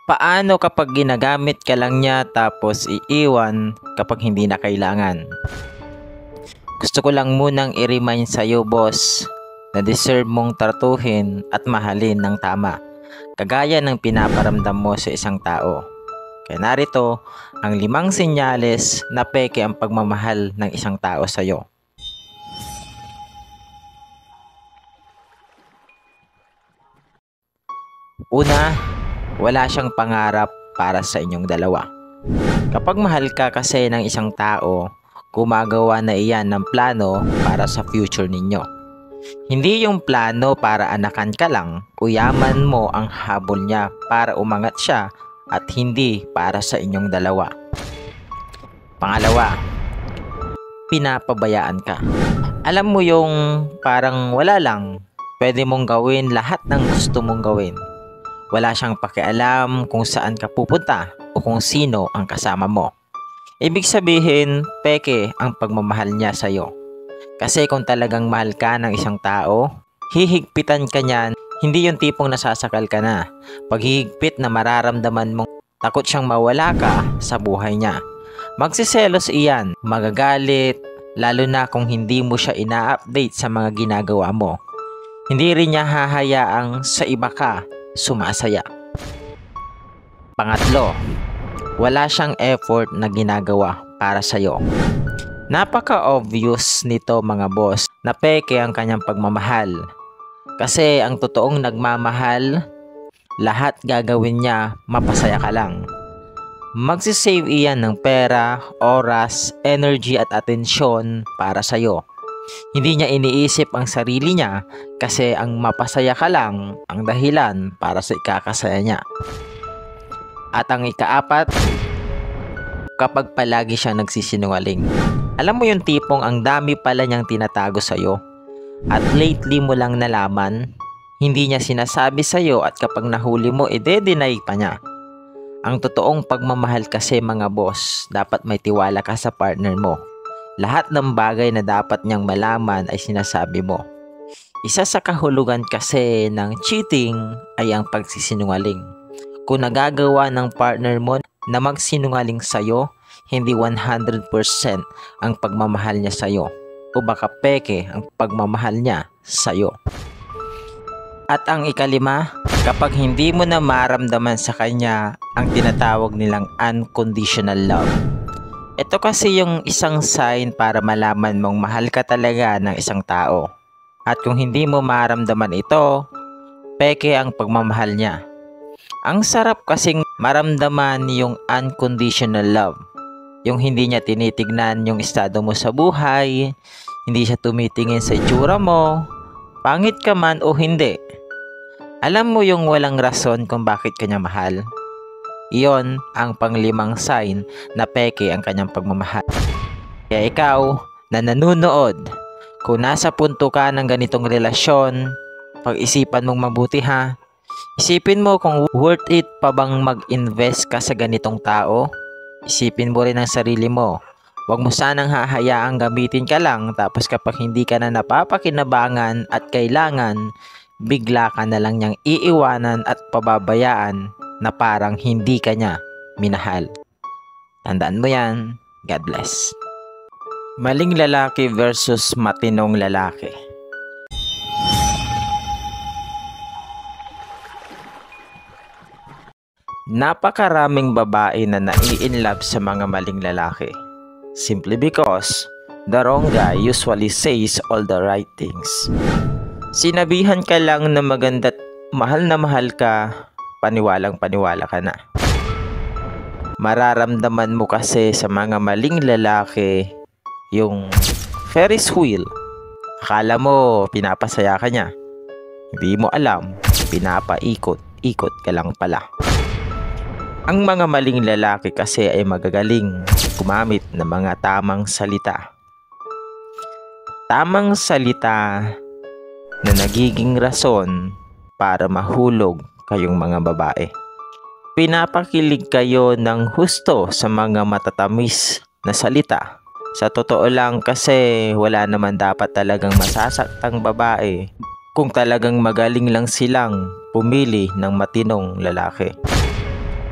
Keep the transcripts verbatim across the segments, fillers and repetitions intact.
Paano kapag ginagamit ka lang niya tapos iiwan kapag hindi na kailangan? Gusto ko lang munang i-remind sa'yo, boss, na deserve mong tratuhin at mahalin ng tama, kagaya ng pinaparamdam mo sa isang tao. Kaya narito ang limang senyales na peke ang pagmamahal ng isang tao sa'yo. Una, wala siyang pangarap para sa inyong dalawa. Kapag mahal ka kasi ng isang tao, gumagawa na iyan ng plano para sa future ninyo. Hindi yung plano para anakan ka lang o yaman mo ang habol niya para umangat siya at hindi para sa inyong dalawa. Pangalawa, pinapabayaan ka. Alam mo yung parang wala lang, pwede mong gawin lahat ng gusto mong gawin. Wala siyang pakialam kung saan ka pupunta o kung sino ang kasama mo. Ibig sabihin, peke ang pagmamahal niya sa'yo. Kasi kung talagang mahal ka ng isang tao, hihigpitan ka niyan, hindi yung tipong nasasakal ka na. Paghihigpit na mararamdaman mong takot siyang mawala ka sa buhay niya. Magsiselos iyan, magagalit, lalo na kung hindi mo siya ina-update sa mga ginagawa mo. Hindi rin niya hahayaang sa iba ka sumasaya. Pangatlo, wala siyang effort na ginagawa para sa'yo. Napaka-obvious nito mga boss na peke ang kanyang pagmamahal. Kasi ang totoong nagmamahal, lahat gagawin niya mapasaya ka lang. Magsisave iyan ng pera, oras, energy at atensyon para sa'yo. Hindi niya iniisip ang sarili niya kasi ang mapasaya ka lang ang dahilan para sa ikakasaya niya. At ang ikaapat, kapag palagi siya nagsisinungaling. Alam mo yung tipong ang dami pala niyang tinatago sa'yo at lately mo lang nalaman, hindi niya sinasabi sa'yo at kapag nahuli mo, ide-deny pa niya. Ang totoong pagmamahal kasi mga boss, dapat may tiwala ka sa partner mo. Lahat ng bagay na dapat niyang malaman ay sinasabi mo. Isa sa kahulugan kasi ng cheating ay ang pagsisinungaling. Kung nagagawa ng partner mo na magsinungaling sa'yo, hindi one hundred percent ang pagmamahal niya sa'yo o baka peke ang pagmamahal niya sa'yo. At ang ikalima, kapag hindi mo na maramdaman sa kanya ang tinatawag nilang unconditional love. Ito kasi yung isang sign para malaman mong mahal ka talaga ng isang tao. At kung hindi mo maramdaman ito, peke ang pagmamahal niya. Ang sarap kasing maramdaman yung unconditional love. Yung hindi niya tinitignan yung estado mo sa buhay, hindi siya tumitingin sa itsura mo, pangit ka man o hindi. Alam mo yung walang rason kung bakit kanya mahal. Iyon ang panglimang sign na peke ang kanyang pagmamahal. Kaya ikaw na nanunood, kung nasa punto ka ng ganitong relasyon, pag-isipan mong mabuti ha. Isipin mo kung worth it pa bang mag-invest ka sa ganitong tao. Isipin mo rin ang sarili mo. Huwag mo sanang hahayaang gamitin ka lang tapos kapag hindi ka na napapakinabangan at kailangan, bigla ka na lang niyang iiwanan at pababayaan na parang hindi ka niya minahal. Tandaan mo yan. God bless. Maling lalaki versus matinong lalaki. Napakaraming babae na nai-inlove sa mga maling lalaki. Simply because the wrong guy usually says all the right things. Sinabihan ka lang na maganda't mahal na mahal ka, paniwalang paniwala ka na. Mararamdaman mo kasi sa mga maling lalaki yung Ferris wheel. Akala mo pinapasaya ka niya. Hindi mo alam, pinapaikot-ikot ka lang pala. Ang mga maling lalaki kasi ay magagaling gumamit ng mga tamang salita. Tamang salita na nagiging rason para mahulog kayong mga babae. Pinapakilig kayo ng husto sa mga matatamis na salita. Sa totoo lang kasi wala naman dapat talagang masasaktang babae kung talagang magaling lang silang pumili ng matinong lalaki.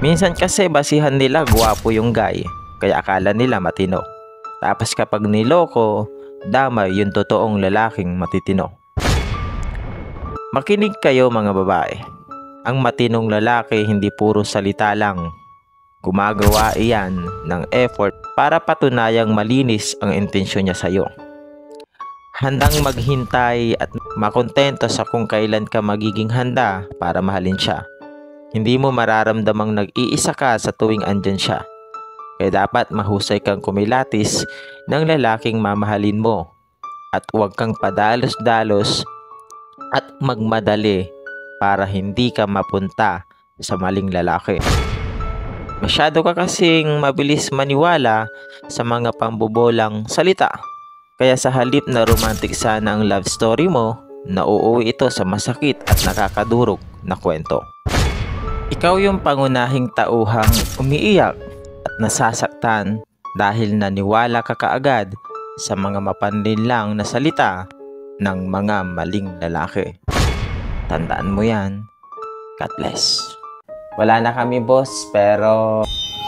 Minsan kasi basihan nila gwapo yung guy, kaya akala nila matino. Tapos kapag niloko, damay yung totoong lalaking matitino. Makinig kayo mga babae. Ang matinong lalaki hindi puro salita lang. Gumagawa iyan ng effort para patunayang malinis ang intensyon niya sa'yo. Handang maghintay at makontento sa kung kailan ka magiging handa para mahalin siya. Hindi mo mararamdamang nag-iisa ka sa tuwing andyan siya. Kaya dapat mahusay kang kumilatis ng lalaking mamahalin mo at huwag kang padalos-dalos at magmadali para hindi ka mapunta sa maling lalaki. Masyado ka kasing mabilis maniwala sa mga pambobolang salita. Kaya sa halip na romantic sana ang love story mo, nauuwi ito sa masakit at nakakadurog na kwento. Ikaw yung pangunahing tauhang umiiyak at nasasaktan dahil naniwala ka kaagad sa mga mapanlinlang na salita ng mga maling lalaki. Tandaan mo yan. God bless. Wala na kami boss, pero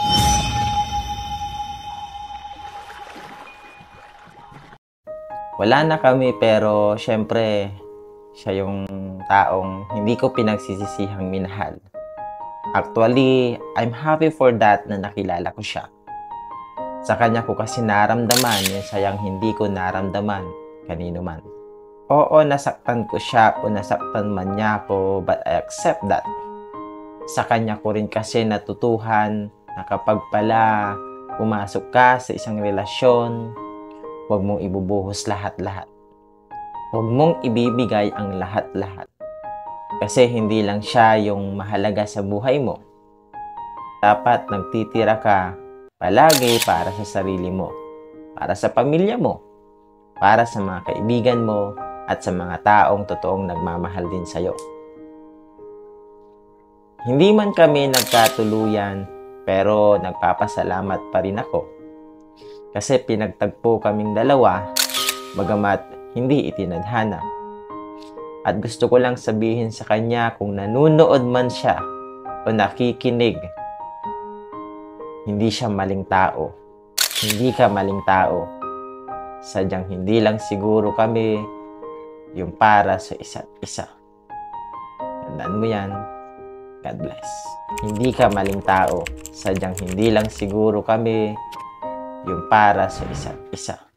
Wala na kami pero syempre siya yung taong hindi ko pinagsisisihang minahal. Actually, I'm happy for that na nakilala ko siya. Sa kanya ko kasi naramdaman yung sayang hindi ko naramdaman kanino man. Oo, nasaktan ko siya o nasaktan man niya ako, but I accept that. Sa kanya ko rin kasi natutuhan na kapag pala pumasok ka sa isang relasyon, huwag mong ibubuhos lahat-lahat. Huwag mong ibibigay ang lahat-lahat. Kasi hindi lang siya yung mahalaga sa buhay mo. Dapat nagtitira ka palagi para sa sarili mo, para sa pamilya mo, para sa mga kaibigan mo, at sa mga taong totoong nagmamahal din sa'yo. Hindi man kami nagkatuluyan, pero nagpapasalamat pa rin ako. Kasi pinagtagpo kaming dalawa, bagamat hindi itinadhana. At gusto ko lang sabihin sa kanya kung nanunood man siya o nakikinig, hindi siya maling tao. Hindi ka maling tao. Sadyang hindi lang siguro kami yung para sa isa't isa. Tandaan mo yan. God bless. Hindi ka maling tao. Sadyang hindi lang siguro kami yung para sa isa't isa.